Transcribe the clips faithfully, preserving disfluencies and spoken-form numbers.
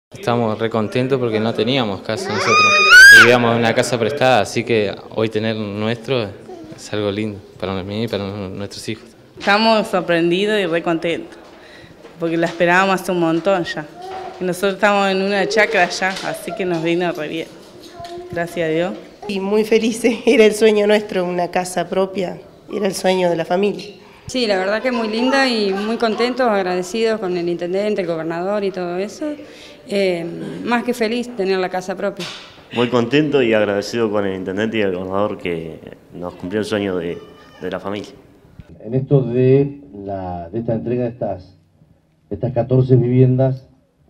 Estamos re contentos porque no teníamos casa nosotros, vivíamos en una casa prestada, así que hoy tener nuestro es algo lindo para mí y para nuestros hijos. Estamos sorprendidos y re contentos, porque la esperábamos hace un montón ya. Y nosotros estamos en una chacra ya, así que nos vino re bien, gracias a Dios. Y muy felices, era el sueño nuestro, una casa propia, era el sueño de la familia. Sí, la verdad que es muy linda y muy contentos, agradecidos con el intendente, el gobernador y todo eso. Eh, más que feliz tener la casa propia. Muy contento y agradecido con el intendente y el gobernador que nos cumplió el sueño de, de la familia. En esto de, la, de esta entrega de estas, de estas catorce viviendas,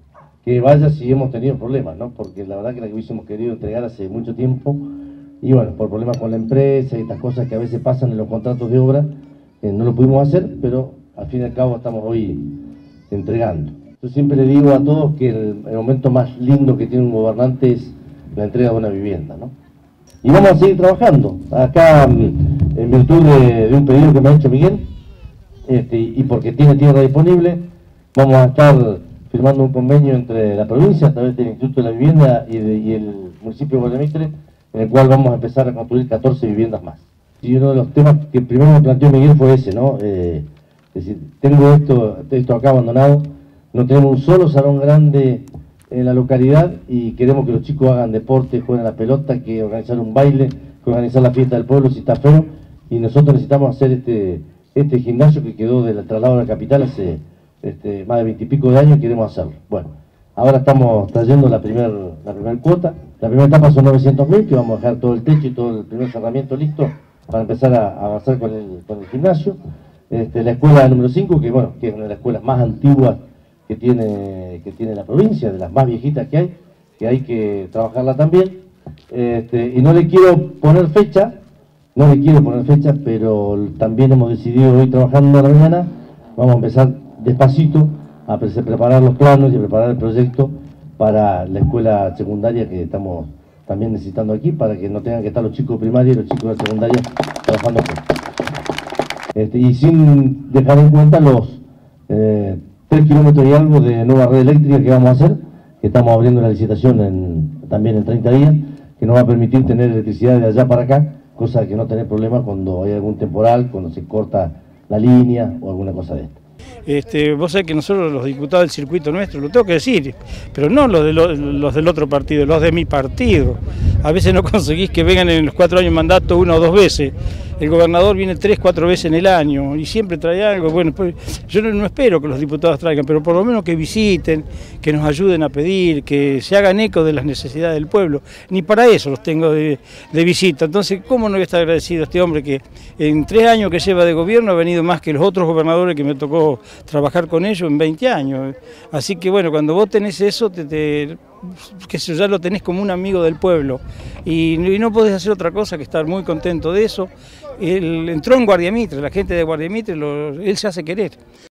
que vaya si hemos tenido problemas, ¿no? Porque la verdad que la que hubiésemos querido entregar hace mucho tiempo, y bueno, por problemas con la empresa y estas cosas que a veces pasan en los contratos de obra, eh, no lo pudimos hacer, pero al fin y al cabo estamos hoy entregando. Yo siempre le digo a todos que el, el momento más lindo que tiene un gobernante es la entrega de una vivienda, ¿no? Y vamos a seguir trabajando. Acá, en virtud de, de un pedido que me ha hecho Miguel, este, y porque tiene tierra disponible, vamos a estar firmando un convenio entre la provincia, a través del Instituto de la Vivienda y, de, y el municipio de Guardamitre, en el cual vamos a empezar a construir catorce viviendas más. Y uno de los temas que primero me planteó Miguel fue ese, ¿no? Eh, es decir, tengo esto, esto acá abandonado, no tenemos un solo salón grande en la localidad y queremos que los chicos hagan deporte, jueguen a la pelota, que organizar un baile, que organizar la fiesta del pueblo si está feo, y nosotros necesitamos hacer este, este gimnasio que quedó del traslado de la capital hace este, más de veintipico de años y queremos hacerlo. Bueno, ahora estamos trayendo la primera la primer cuota, la primera etapa son novecientos mil, que vamos a dejar todo el techo y todo el primer cerramiento listo para empezar a, a avanzar con el, con el gimnasio. Este, la escuela número cinco, que bueno, que es una de las escuelas más antiguas que tiene, que tiene la provincia, de las más viejitas que hay, que hay que trabajarla también. Este, y no le quiero poner fecha, no le quiero poner fecha, pero también hemos decidido hoy trabajando a la mañana, vamos a empezar despacito a preparar los planos y a preparar el proyecto para la escuela secundaria que estamos también necesitando aquí, para que no tengan que estar los chicos de primaria y los chicos de secundaria trabajando juntos. Este, y sin dejar en cuenta los eh, tres kilómetros y algo de nueva red eléctrica que vamos a hacer, que estamos abriendo la licitación en, también en treinta días, que nos va a permitir tener electricidad de allá para acá, cosa que no tener problemas cuando hay algún temporal, cuando se corta la línea o alguna cosa de esta. Este, vos sabés que nosotros los diputados del circuito nuestro, lo tengo que decir, pero no los, de lo, los del otro partido, los de mi partido. A veces no conseguís que vengan en los cuatro años de mandato una o dos veces. El gobernador viene tres, cuatro veces en el año y siempre trae algo. Bueno, pues, yo no, no espero que los diputados traigan, pero por lo menos que visiten, que nos ayuden a pedir, que se hagan eco de las necesidades del pueblo. Ni para eso los tengo de, de visita. Entonces, ¿cómo no voy a estar agradecido a este hombre que en tres años que lleva de gobierno ha venido más que los otros gobernadores que me tocó trabajar con ellos en veinte años? Así que bueno, cuando vos tenés eso, te, te, que ya lo tenés como un amigo del pueblo y, y no podés hacer otra cosa que estar muy contento de eso. Él entró en Guardamitre, la gente de Guardamitre, lo, él se hace querer.